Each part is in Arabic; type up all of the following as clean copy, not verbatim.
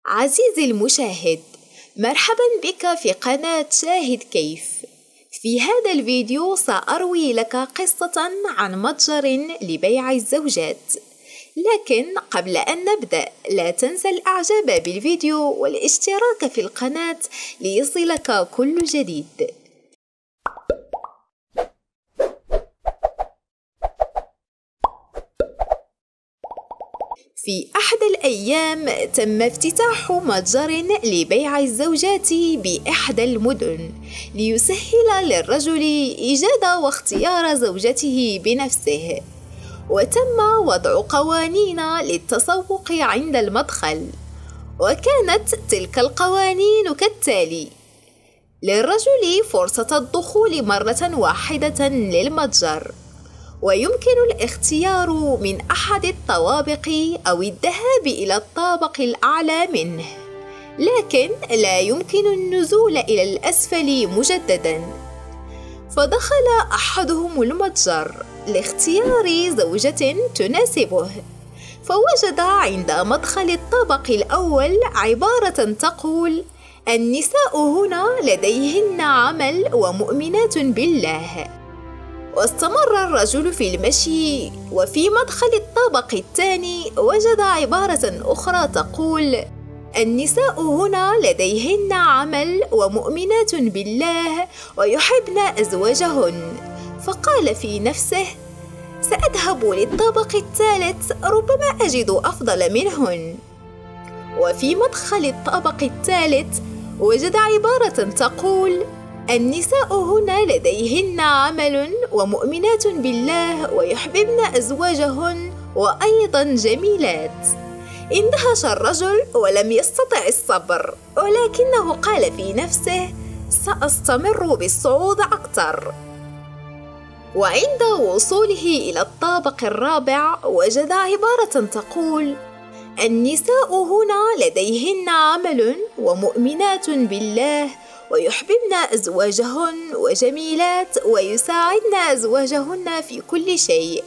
عزيزي المشاهد، مرحبا بك في قناة شاهد كيف. في هذا الفيديو سأروي لك قصة عن متجر لبيع الزوجات، لكن قبل أن نبدأ لا تنسى الإعجاب بالفيديو والاشتراك في القناة ليصلك كل جديد. في أحد الأيام تم افتتاح متجر لبيع الزوجات بإحدى المدن ليسهل للرجل إيجاد واختيار زوجته بنفسه، وتم وضع قوانين للتسوق عند المدخل، وكانت تلك القوانين كالتالي: للرجل فرصة الدخول مرة واحدة للمتجر، ويمكن الاختيار من أحد الطوابق أو الذهاب إلى الطابق الأعلى منه، لكن لا يمكن النزول إلى الأسفل مجدداً. فدخل أحدهم المتجر لاختيار زوجة تناسبه، فوجد عند مدخل الطابق الأول عبارة تقول: النساء هنا لديهن عمل ومؤمنات بالله. واستمر الرجل في المشي، وفي مدخل الطابق الثاني وجد عبارة أخرى تقول: النساء هنا لديهن عمل ومؤمنات بالله ويحبن أزواجهن. فقال في نفسه: سأذهب للطابق الثالث، ربما أجد أفضل منهن. وفي مدخل الطابق الثالث وجد عبارة تقول: النساء هنا لديهن عمل ومؤمنات بالله ويحببن أزواجهن وأيضا جميلات. اندهش الرجل ولم يستطع الصبر، ولكنه قال في نفسه: سأستمر بالصعود أكثر. وعند وصوله إلى الطابق الرابع وجد عبارة تقول: النساء هنا لديهن عمل ومؤمنات بالله ويحببن أزواجهن وجميلات ويساعدن أزواجهن في كل شيء.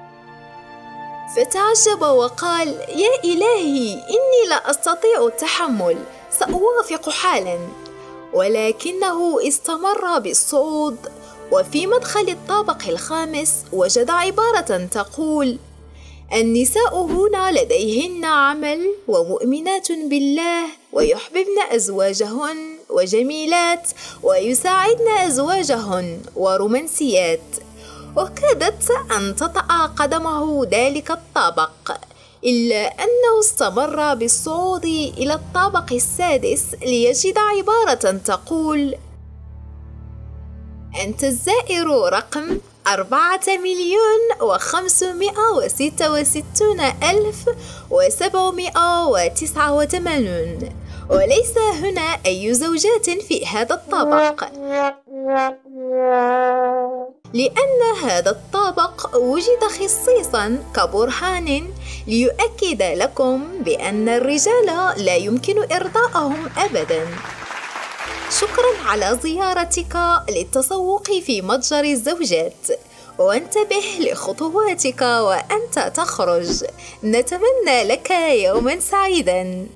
فتعجب وقال: يا إلهي، إني لا أستطيع التحمل، سأوافق حالا. ولكنه استمر بالصعود، وفي مدخل الطابق الخامس وجد عبارة تقول: النساء هنا لديهن عمل ومؤمنات بالله ويحببن أزواجهن وجميلات ويساعدن أزواجهن ورومانسيات. وكادت أن تطأ قدمه ذلك الطابق، إلا أنه استمر بالصعود إلى الطابق السادس ليجد عبارة تقول: أنت الزائر رقم 4,566,789، وليس هنا أي زوجات في هذا الطابق، لأن هذا الطابق وجد خصيصاً كبرهان ليؤكد لكم بأن الرجال لا يمكن إرضاءهم أبداً. شكراً على زيارتك للتسوق في متجر الزوجات، وانتبه لخطواتك وأنت تخرج. نتمنى لك يوماً سعيداً.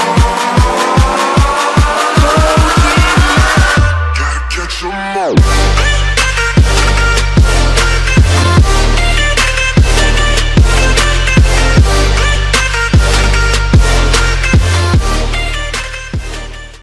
Get your mouth.